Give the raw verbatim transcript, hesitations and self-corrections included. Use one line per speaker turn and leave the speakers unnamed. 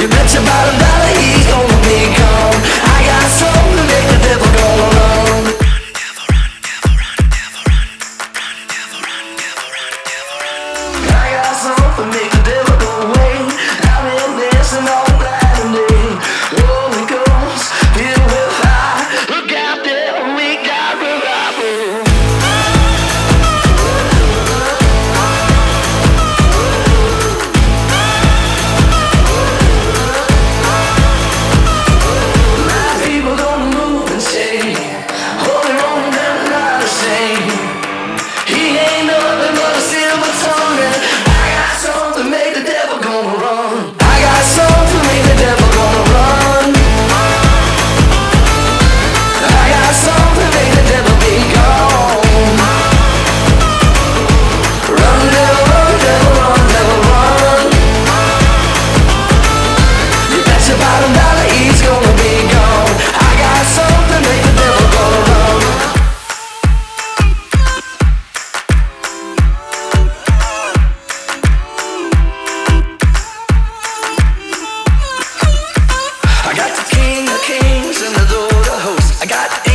You bet your bottom dollar he's gonna be gone. I got something to make the devil go alone. I got something to make the devil go away. I've been dancing all night and day. Holy Ghost, filled with fire. Look out there, we got revival. My people gonna move and say, holy Roman, they're not the same. He ain't nothing but a silver tongue. I got something to make the devil gonna run. I got something to make the devil gonna run. I got something to make the devil be gone. Run, devil, run, devil, run, devil, run. You bet your bottom dollar he's gonna be gone. I got something to make the devil gonna run. I got the king of kings and the lord of hosts. I got